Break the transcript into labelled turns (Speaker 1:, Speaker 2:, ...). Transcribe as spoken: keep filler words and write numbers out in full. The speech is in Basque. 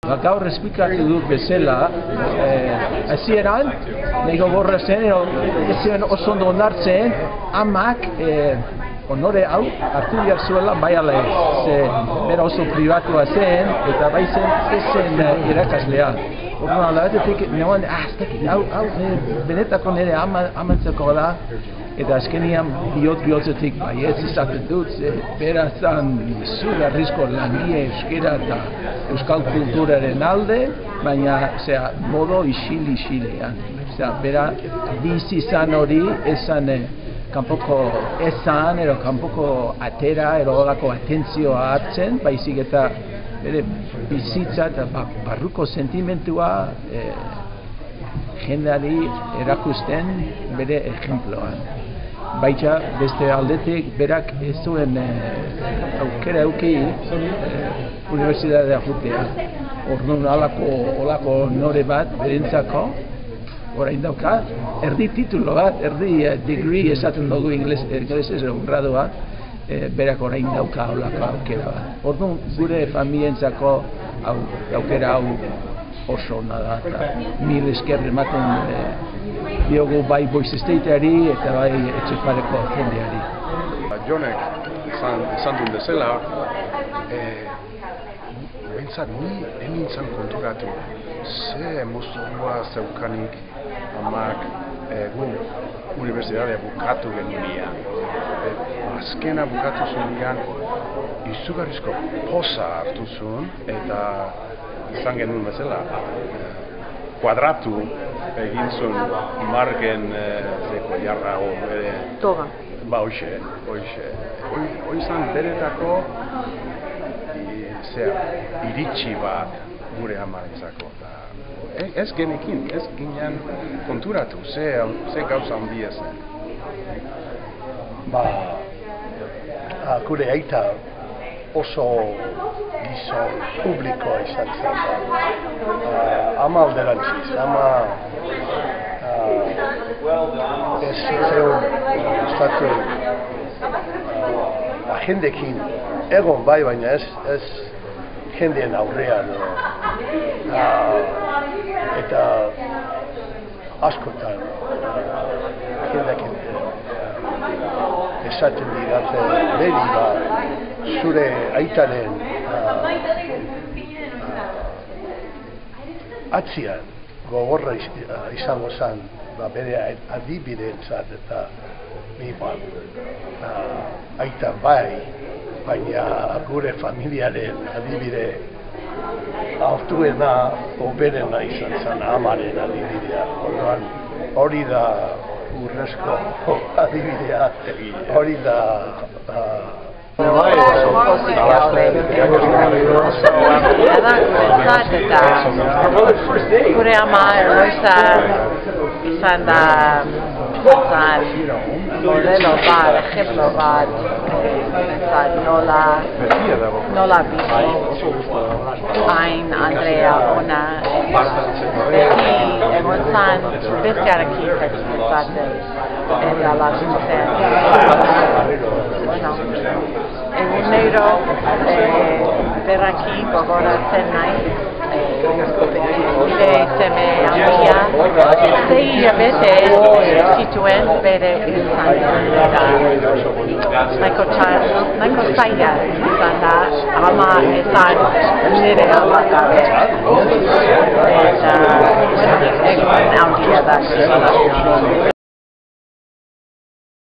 Speaker 1: Ba, gaur esplikatu dut bezala, hasieran, nego borra zen, ez zen oso ondo onartzen, amak honore hau hartu behar zuela bai ala ez. Ze bera oso pribatua zen, eta bai zen ez zen irakaslea. Orduan alda batetik, neoan, ah, ez dakit, hau, hau, benetako nire amantzeko da, eta azkenian bihot bihotzetik bai ez izaten dut, ze bera zan izugarrizko langile euskera eta euskal kulturaren alde, baina, zera, modo isil-isilean. Zera, bera bizi zan hori, ezan kanpoko ezan, ero kanpoko atera, ero olako atentzioa hartzen, baizik eta bere bizitza eta barruko sentimentua eh, jendeari erakusten bere ejemploan. Baita beste aldetik berak ez zuen eh, aukera euki eh, unibertsitatea jutea. Orduan alako, olako nore bat berentzako, orain dauka, erdi titulo bat, erdi uh, degree esaten dugu inglesez edo gradua, e, berak orain dauka olako aukera bat. Orduan gure familientzako au, aukera hau oso ona da, eta mil esker ematen e, diogu bai Boise Stateari eta bai Etxepareko jendeari.
Speaker 2: Jonek esan duen bezala, e, bentsat ni enintzen konturatu, ze emozioa zeukanik amak egun unibertsitatea bukatu genunean. E, azkena bukatu zuenean izugarrizko poza hartu zuen eta izan genuen bezala kuadratu egin zuen margen zeko jarra o bere
Speaker 3: toga.
Speaker 2: Ba, hoxe, hoxe. Hoi izan beretako zera, iritsi bat gure amarentzako. Ez genekin, ez ginen konturatu, ze, ze gauza handia zen.
Speaker 4: Ba, gure aita oso gizon publikoa izan zen. Uh, ama alderantziz, ama uh, ez zitzeun estatu uh, jendekin egon bai, baina ez, ez jendeen aurrean. Uh, eta askotan uh, jendekin uh, esaten diratze beri ba, zure aitaren uh, uh, atzian gogorra iz, uh, izango zen ba, bere adibideentzat eta ni ba, uh, aita bai, baina gure familiaren adibide altuena oberena izan zen amaren adibidea. Orduan, hori da urrezko adibidea, hori da
Speaker 3: gure ama Eloisa izan da modelo bat, ejemplo bat, nola nola bizi hain Andrea ona beti egon zan bezkarekin zaten eta laguntzen. Egunero berraki gogoratzen nahi nire seme handia zei hilabete zituen bere izan eta nahiko txar, nahiko zaila izan da ama ezan nire alakabe eta egun handia da.